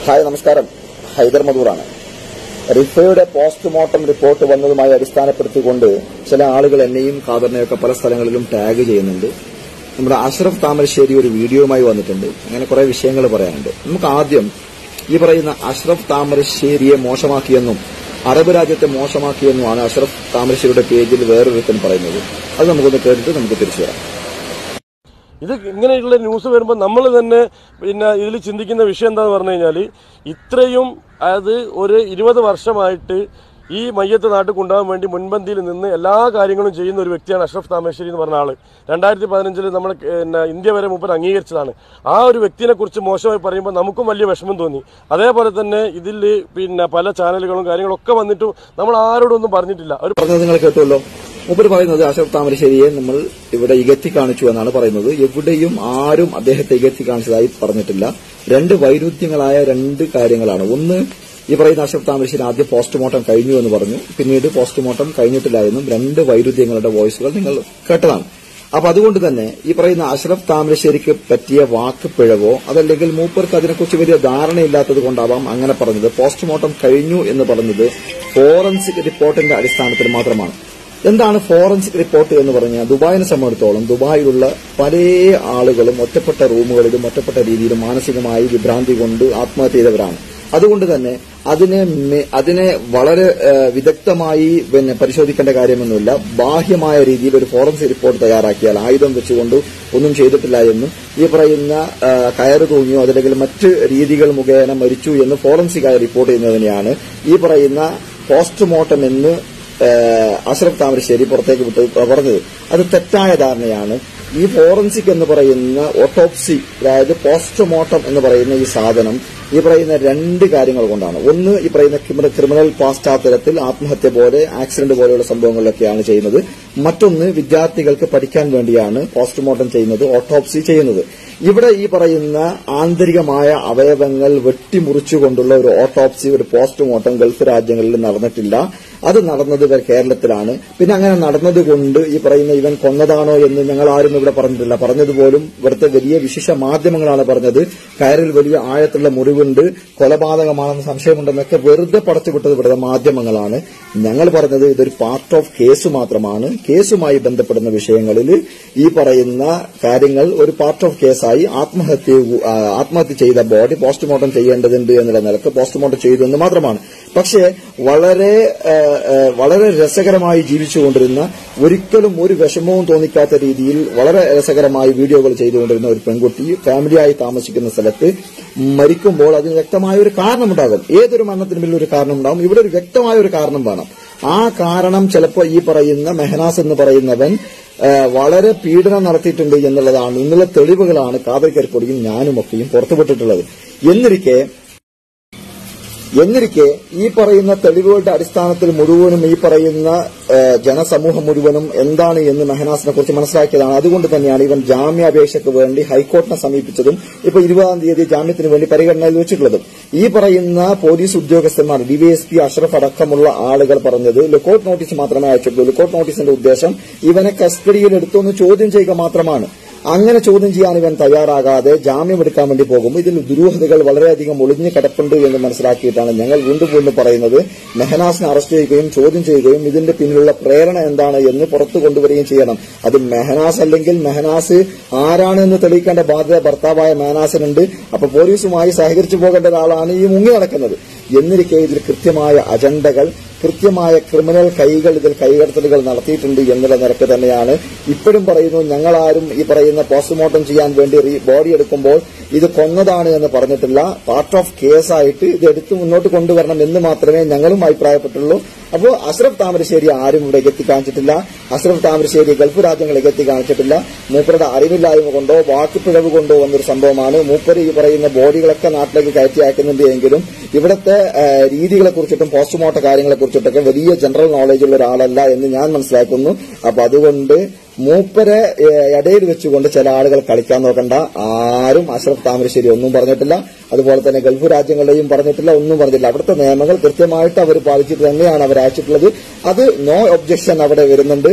Hi നമസ്കാരം, ഹൈദർ മധൂറാണ്. റിഫയുടെ പോസ്റ്റ്മോർട്ടം റിപ്പോർട്ട് വന്നതുമായി അടിസ്ഥാനപ്പെടുത്തിക്കൊണ്ട് ചില ആളുകൾ എന്നെയും ഖാദറിനെയൊക്കെ പല സ്ഥലങ്ങളിലും ടാഗ് ചെയ്യുന്നുണ്ട്. നമ്മുടെ അഷ്റഫ് താമരശ്ശേരി ഒരു വീഡിയോയുമായി വന്നിട്ടുണ്ട്. അങ്ങനെ കുറെ വിഷയങ്ങൾ പറയാനുണ്ട്. നമുക്ക് ആദ്യം ഈ പറയുന്ന അഷ്റഫ് താമരശ്ശേരിയെ മോശമാക്കിയെന്നും അറബ് രാജ്യത്തെ മോശമാക്കിയെന്നുമാണ് അഷ്റഫ് താമരശ്ശേരിയുടെ പേജിൽ വേറൊരുത്തൻ പറയുന്നത്. അത് നമുക്കൊന്ന് കേട്ടിട്ട് നമുക്ക് തിരിച്ചു വരാം. ഇത് ഇങ്ങനെയുള്ള ന്യൂസ് വരുമ്പോൾ നമ്മൾ തന്നെ ഇതിൽ ചിന്തിക്കുന്ന വിഷയം എന്താണെന്ന് പറഞ്ഞു കഴിഞ്ഞാൽ, ഇത്രയും അത് ഒരു 20 വർഷമായിട്ട് ഈ മയ്യത്ത് നാട്ടിൽ കൊണ്ടുപോകാൻ വേണ്ടി മുൻപന്തിയിൽ നിന്ന് എല്ലാ കാര്യങ്ങളും ചെയ്യുന്ന ഒരു വ്യക്തിയാണ് അഷ്റഫ് താമരശ്ശേരി എന്ന് പറഞ്ഞ ആള്. 2015 നമ്മൾ ഇന്ത്യ വരെ മൂപ്പർ അംഗീകരിച്ചതാണ്. ആ ഒരു വ്യക്തിനെ കുറിച്ച് മോശമായി പറയുമ്പോൾ നമുക്കും വലിയ വിഷമം തോന്നി. അതേപോലെ തന്നെ ഇതിൽ പല ചാനലുകളും കാര്യങ്ങളൊക്കെ വന്നിട്ടും നമ്മൾ ആരോടൊന്നും പറഞ്ഞിട്ടില്ല. അവർ പറഞ്ഞത് നിങ്ങൾ കേട്ടുമല്ലോ. മൂപ്പർ പറയുന്നത് അഷ്റഫ് താമരശ്ശേരിയെ നമ്മൾ ഇവിടെ ഇകത്തി കാണിച്ചു എന്നാണ് പറയുന്നത്. എവിടെയും ആരും അദ്ദേഹത്തെ ഇകത്തി കാണിച്ചതായി പറഞ്ഞിട്ടില്ല. രണ്ട് വൈരുദ്ധ്യങ്ങളായ രണ്ട് കാര്യങ്ങളാണ്. ഒന്ന്, ഈ പറയുന്ന അഷ്റഫ് താമരശ്ശേരി ആദ്യം പോസ്റ്റ്മോർട്ടം കഴിഞ്ഞു എന്ന് പറഞ്ഞു, പിന്നീട് പോസ്റ്റ്മോർട്ടം കഴിഞ്ഞിട്ടില്ല എന്നും രണ്ട് വൈരുദ്ധ്യങ്ങളുടെ വോയിസുകൾ നിങ്ങൾ കേട്ടതാണ്. അപ്പൊ അതുകൊണ്ട് തന്നെ ഈ പറയുന്ന അഷ്റഫ് താമരശ്ശേരിക്ക് പറ്റിയ വാക്ക് പിഴവോ അതല്ലെങ്കിൽ മൂപ്പർക്ക് അതിനെക്കുറിച്ച് വലിയ ധാരണയില്ലാത്തത് കൊണ്ടാവാം അങ്ങനെ പറഞ്ഞത്. പോസ്റ്റ്മോർട്ടം കഴിഞ്ഞു എന്ന് പറഞ്ഞത് ഫോറൻസിക് റിപ്പോർട്ടിന്റെ അടിസ്ഥാനത്തിൽ മാത്രമാണ്. എന്താണ് ഫോറൻസിക് റിപ്പോർട്ട് എന്ന് പറഞ്ഞാൽ, ദുബായിനെ സംബന്ധിച്ചിടത്തോളം ദുബായിലുള്ള പല ആളുകളും ഒറ്റപ്പെട്ട റൂമുകളിലും ഒറ്റപ്പെട്ട രീതിയിലും മാനസികമായി വിഭ്രാന്തി കൊണ്ട് ആത്മഹത്യ ചെയ്തവരാണ്. അതുകൊണ്ട് തന്നെ അതിനെ വളരെ വിദഗ്ധമായി പരിശോധിക്കേണ്ട കാര്യമൊന്നുമില്ല. ബാഹ്യമായ രീതിയിൽ ഒരു ഫോറൻസിക് റിപ്പോർട്ട് തയ്യാറാക്കിയാൽ ആയുധം വെച്ചുകൊണ്ട് ഒന്നും ചെയ്തിട്ടില്ല എന്നും ഈ പറയുന്ന കയറ് തൂങ്ങിയോ അതല്ലെങ്കിൽ മറ്റ് രീതികൾ മുഖേന മരിച്ചു എന്ന് ഫോറൻസിക്കായി റിപ്പോർട്ട് ചെയ്യുന്നതിനെയാണ് ഈ പറയുന്ന പോസ്റ്റ്മോർട്ടം എന്ന് അഷ്റഫ് താമരശ്ശേരി പുറത്തേക്ക് പറഞ്ഞത്. അത് തെറ്റായ ധാരണയാണ്. ഈ ഫോറൻസിക് എന്ന് പറയുന്ന ഓട്ടോപ്സി, അതായത് പോസ്റ്റ്മോർട്ടം എന്ന് പറയുന്ന ഈ സാധനം ഈ പറയുന്ന രണ്ട് കാര്യങ്ങൾ കൊണ്ടാണ്. ഒന്ന്, ഈ പറയുന്ന ക്രിമിനൽ പശ്ചാത്തലത്തിൽ ആത്മഹത്യ പോലെ ആക്സിഡന്റ് പോലെയുള്ള സംഭവങ്ങളിലൊക്കെയാണ് ചെയ്യുന്നത്. മറ്റൊന്ന്, വിദ്യാർത്ഥികൾക്ക് പഠിക്കാൻ വേണ്ടിയാണ് പോസ്റ്റ്മോർട്ടം ചെയ്യുന്നത്, ഓട്ടോപ്സി ചെയ്യുന്നത്. ഇവിടെ ഈ പറയുന്ന ആന്തരികമായ അവയവങ്ങൾ വെട്ടിമുറിച്ചുകൊണ്ടുള്ള ഒരു ഓട്ടോപ്സി, ഒരു പോസ്റ്റ്മോർട്ടം ഗൾഫ് രാജ്യങ്ങളിൽ നടന്നിട്ടില്ല. അത് നടന്നത് കേരളത്തിലാണ്. പിന്നെ അങ്ങനെ നടന്നതുകൊണ്ട് ഈ പറയുന്ന ഇവൻ കൊന്നതാണോ എന്ന് ഞങ്ങൾ ആരും ഇവിടെ പറഞ്ഞിട്ടില്ല. പറഞ്ഞതുപോലും ഇവിടുത്തെ വലിയ വിശേഷ മാധ്യമങ്ങളാണ് പറഞ്ഞത്. കയറിൽ വലിയ ആഴത്തുള്ള മുറിവുണ്ട്, കൊലപാതകമാണെന്ന് സംശയമുണ്ടെന്നൊക്കെ വെറുതെ പടച്ചുവിട്ടത് ഇവിടുത്തെ മാധ്യമങ്ങളാണ്. ഞങ്ങൾ പറഞ്ഞത് ഇതൊരു പാർട്ട് ഓഫ് കേസ് മാത്രമാണ്. കേസുമായി ബന്ധപ്പെടുന്ന വിഷയങ്ങളിൽ ഈ പറയുന്ന കാര്യങ്ങൾ ഒരു പാർട്ട് ഓഫ് കേസായി ആത്മഹത്യ ചെയ്ത ബോഡി പോസ്റ്റ്മോർട്ടം ചെയ്യേണ്ടതുണ്ട് എന്നുള്ള നിലക്ക് പോസ്റ്റ്മോർട്ടം ചെയ്തു എന്ന് മാത്രമാണ്. പക്ഷേ വളരെ രസകരമായി ജീവിച്ചുകൊണ്ടിരുന്ന, ഒരിക്കലും ഒരു വിഷമവും തോന്നിക്കാത്ത രീതിയിൽ വളരെ രസകരമായി വീഡിയോകൾ ചെയ്തുകൊണ്ടിരുന്ന ഒരു പെൺകുട്ടി ഫാമിലിയായി താമസിക്കുന്ന സ്ഥലത്ത് മരിക്കുമ്പോൾ അതിന് വ്യക്തമായ ഒരു കാരണമുണ്ടാകും. ഏതൊരു മരണത്തിന് പിന്നിൽ ഒരു കാരണം ഉണ്ടാകും. ഇവിടെ ഒരു വ്യക്തമായ ഒരു കാരണം വേണം. ആ കാരണം ചിലപ്പോൾ ഈ പറയുന്ന മെഹനാസ് എന്ന് പറയുന്നവൻ വളരെ പീഡനം നടത്തിയിട്ടുണ്ട് എന്നുള്ളതാണ്. ഇന്നുള്ള തെളിവുകളാണ് ഖാദർ കരിപ്പൊടിയും ഞാനുമൊക്കെയും പുറത്തുവിട്ടിട്ടുള്ളത്. എന്നിരിക്കെ ഈ പറയുന്ന തെളിവുകളുടെ അടിസ്ഥാനത്തിൽ മുഴുവനും ഈ പറയുന്ന ജനസമൂഹം മുഴുവനും എന്താണ് എന്ന് മെഹനാസിനെ കുറിച്ച് മനസ്സിലാക്കിയതാണ്. അതുകൊണ്ട് തന്നെയാണ് ഇവൻ ജാമ്യാപേക്ഷയ്ക്ക് വേണ്ടി ഹൈക്കോടതിനെ സമീപിച്ചതും ഇപ്പൊ 20-ാം തീയതി ജാമ്യത്തിന് വേണ്ടി പരിഗണനയിൽ വെച്ചിട്ടുള്ളതും. ഈ പറയുന്ന പോലീസ് ഉദ്യോഗസ്ഥന്മാർ, ഡിവൈഎസ്പി അഷ്റഫ് അടക്കമുള്ള ആളുകൾ പറഞ്ഞത് ലുക്കൌട്ട് നോട്ടീസ് മാത്രമേ അയച്ചിട്ടുള്ളൂ. ലുക്കൌട്ട് നോട്ടീസിന്റെ ഉദ്ദേശം ഇവനെ കസ്റ്റഡിയിൽ എടുത്തൊന്ന് ചോദ്യം ചെയ്യുക മാത്രമാണ്. അങ്ങനെ ചോദ്യം ചെയ്യാൻ ഇവൻ തയ്യാറാകാതെ ജാമ്യമെടുക്കാൻ വേണ്ടി പോകുമ്പോൾ ഇതിൽ ദുരൂഹതകൾ വളരെയധികം ഒളിഞ്ഞു കിടപ്പുണ്ട് എന്ന് മനസ്സിലാക്കിയിട്ടാണ് ഞങ്ങൾ വീണ്ടും പറയുന്നത്. മെഹനാസിനെ അറസ്റ്റ് ചെയ്യുകയും ചോദ്യം ചെയ്യുകയും ഇതിന്റെ പിന്നിലുള്ള പ്രേരണ എന്താണ് എന്ന് പുറത്തു കൊണ്ടുവരികയും ചെയ്യണം. അത് മെഹനാസ് അല്ലെങ്കിൽ മെഹനാസ് ആരാണെന്ന് തെളിയിക്കേണ്ട ബാധ്യത ഭർത്താവായ മെഹനാസിനുണ്ട്. അപ്പൊ പോലീസുമായി സഹകരിച്ചു പോകേണ്ട ഒരാളാണ് ഈ മുങ്ങി നടക്കുന്നത്. എന്നിരിക്കെ ഇതിൽ കൃത്യമായ അജണ്ടകൾ, കൃത്യമായ ക്രിമിനൽ ഇതിൽ കൈകടത്തലുകൾ നടത്തിയിട്ടുണ്ട് എന്നുള്ള നിരക്ക് തന്നെയാണ് ഇപ്പോഴും പറയുന്നു. ഞങ്ങളാരും ഈ പറയുന്ന പോസ്റ്റ്മോർട്ടം ചെയ്യാൻ വേണ്ടി ബോഡി എടുക്കുമ്പോൾ ഇത് കൊന്നതാണ് എന്ന് പറഞ്ഞിട്ടില്ല. പാർട്ട് ഓഫ് കേസായിട്ട് ഇത് എടുത്ത് മുന്നോട്ട് കൊണ്ടുവരണം എന്ന് മാത്രമേ ഞങ്ങളും അഭിപ്രായപ്പെട്ടുള്ളൂ. അപ്പോൾ അഷ്റഫ് താമരശ്ശേരി ആരും ഇവിടെ എത്തി കാണിച്ചിട്ടില്ല. അഷ്റഫ് താമരശ്ശേരി ഗൾഫ് രാജ്യങ്ങളിൽ എത്തി കാണിച്ചിട്ടില്ല. മൂപ്പരുടെ അറിവില്ലായ്മ കൊണ്ടോ വാക്കുപിഴവ് കൊണ്ടോ വന്നൊരു സംഭവമാണ്. മൂപ്പര് ഈ പറയുന്ന ബോഡികളൊക്കെ നാട്ടിലേക്ക് കയറ്റി അയക്കുന്നുണ്ട് എങ്കിലും ഇവിടുത്തെ രീതികളെ കുറിച്ചിട്ടും പോസ്റ്റ്മോർട്ടം കാര്യങ്ങളെ കുറിച്ചിട്ടൊക്കെ വലിയ ജനറൽ നോളജ് ഉള്ള ഒരാളല്ല എന്ന് ഞാൻ മനസ്സിലാക്കുന്നു. അപ്പൊ അതുകൊണ്ട് മൂപ്പരെ ഇടയിൽ വെച്ചുകൊണ്ട് ചില ആളുകൾ കളിക്കാൻ നോക്കണ്ട. ആരും അഷ്റഫ് താമരശ്ശേരി ഒന്നും പറഞ്ഞിട്ടില്ല. അതുപോലെ തന്നെ ഗൾഫ് രാജ്യങ്ങളുടെയും പറഞ്ഞിട്ടില്ല, ഒന്നും പറഞ്ഞിട്ടില്ല. അവിടുത്തെ നിയമങ്ങൾ കൃത്യമായിട്ട് അവർ പാലിച്ചിട്ട് തന്നെയാണ് അവർ അയച്ചിട്ടുള്ളത്. അത് നോ ഒബ്ജക്ഷൻ അവിടെ വരുന്നുണ്ട്.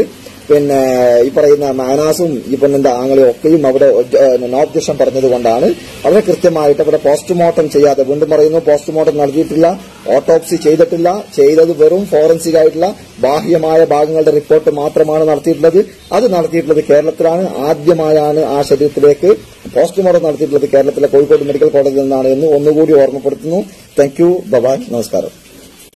പിന്നെ ഈ പറയുന്ന മാനാസും ഈ പെണ്ണിന്റെ ആങ്ങളെയും ഒക്കെയും അവിടെ നോ ഒബ്ജക്ഷൻ പറഞ്ഞതുകൊണ്ടാണ് വളരെ കൃത്യമായിട്ട് അവിടെ പോസ്റ്റ്മോർട്ടം ചെയ്യാതെ, വീണ്ടും പറയുന്നു, പോസ്റ്റ്മോർട്ടം നടത്തിയിട്ടില്ല, ഓട്ടോപ്സി ചെയ്തിട്ടില്ല, ചെയ്തത് വെറും ഫോറൻസിക് ആയിട്ടുള്ള ബാഹ്യമായ ഭാഗങ്ങളുടെ റിപ്പോർട്ട് മാത്രമാണ് നടത്തിയിട്ടുള്ളത്. അത് നടത്തിയിട്ടുള്ളത് കേരളത്തിലാണ്. ആദ്യമായാണ് ആ ശരീരത്തിലേക്ക് പോസ്റ്റ്മോർട്ടം നടത്തിയിട്ടുള്ളത് കേരളത്തിലെ കോഴിക്കോട് മെഡിക്കൽ കോളേജിൽ നിന്നാണ് എന്ന് ഒന്നുകൂടി ഓർമ്മപ്പെടുത്തുന്നു. Thank you. ബൈ. നമസ്കാരം.